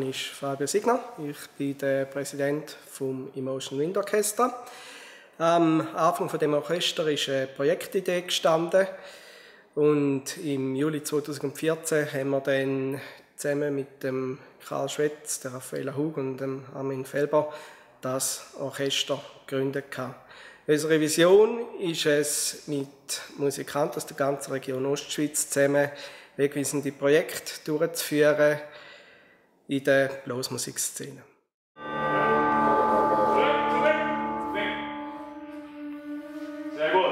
Name ist Fabio Signer. Ich bin der Präsident vom Emotion Wind Orchestra. Am Anfang von dem Orchester ist eine Projektidee gestanden und im Juli 2014 haben wir dann zusammen mit dem Karl Schwetz, der Raffaella Hug und dem Armin Felber das Orchester gegründet. Unsere Vision ist es, mit Musikanten aus der ganzen Region Ostschweiz zusammen wegweisende Projekte durchzuführen in der Blasmusikszene. Sehr gut.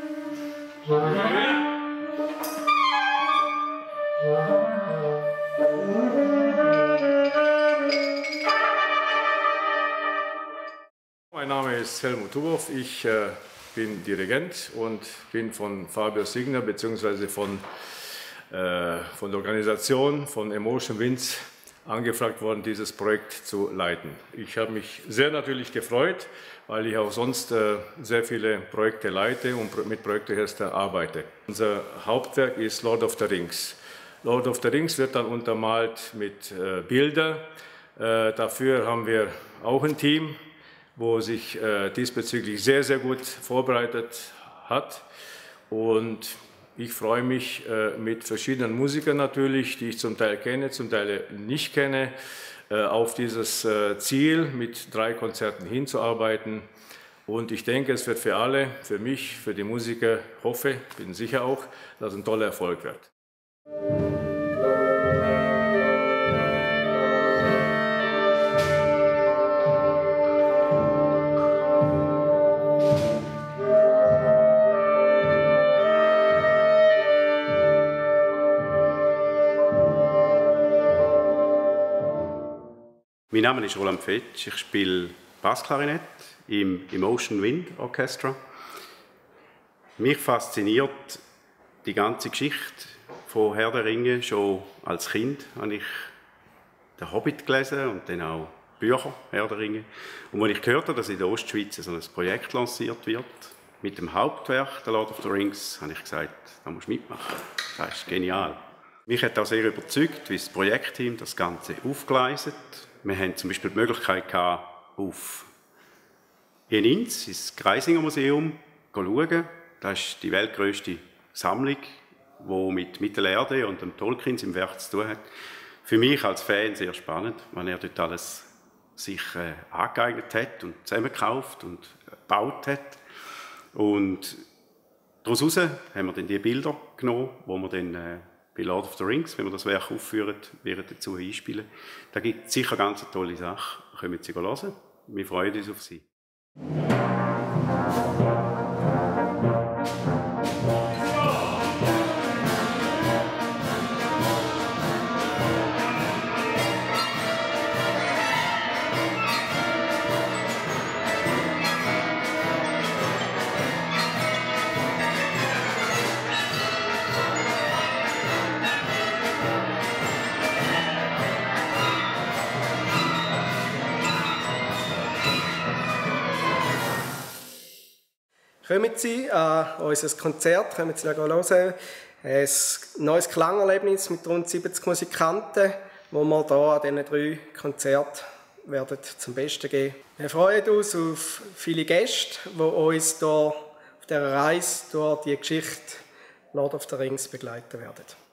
Mein Name ist Helmut Hubow, ich bin Dirigent und bin von Fabio Signer bzw. von der Organisation von Emotion Winds angefragt worden, dieses Projekt zu leiten. Ich habe mich sehr natürlich gefreut, weil ich auch sonst sehr viele Projekte leite und mit Projektorchester arbeite. Unser Hauptwerk ist Lord of the Rings. Lord of the Rings wird dann untermalt mit Bildern. Dafür haben wir auch ein Team, wo sich diesbezüglich sehr, sehr gut vorbereitet hat. Und ich freue mich mit verschiedenen Musikern natürlich, die ich zum Teil kenne, zum Teil nicht kenne, auf dieses Ziel mit 3 Konzerten hinzuarbeiten. Und ich denke, es wird für alle, für mich, für die Musiker, hoffe, bin sicher auch, dass es ein toller Erfolg wird. Mein Name ist Roland Fetsch, ich spiele Bassklarinett im Emotion Wind Orchestra. Mich fasziniert die ganze Geschichte von Herr der Ringe. Schon als Kind habe ich den Hobbit gelesen und dann auch Bücher Herr der Ringe. Und als ich gehört habe, dass in der Ostschweiz so ein Projekt lanciert wird, mit dem Hauptwerk, der Lord of the Rings, habe ich gesagt, da musst du mitmachen. Das ist genial. Mich hat auch sehr überzeugt, wie das Projektteam das Ganze aufgleist. Wir hatten zum Beispiel die Möglichkeit, auf Jenins, ins Greisinger Museum, zu schauen. Das ist die weltgrößte Sammlung, die mit Mittelerde und dem Tolkien im Werk zu tun hat. Für mich als Fan sehr spannend, wenn er dort alles sich angeeignet hat und zusammengekauft und gebaut hat. Und daraus haben wir dann die Bilder genommen, die wir dann bei Lord of the Rings, wenn wir das Werk aufführen, werden dazu einspielen. Da gibt es sicher ganz eine tolle Sache. Kommen Sie hören. Wir freuen uns auf Sie. Kommen Sie an unser Konzert, kommen Sie hören. Ein neues Klangerlebnis mit rund 70 Musikanten, wo wir hier an diesen 3 Konzerten werden zum Besten geben. Wir freuen uns auf viele Gäste, die uns hier auf dieser Reise durch die Geschichte Lord of the Rings begleiten werden.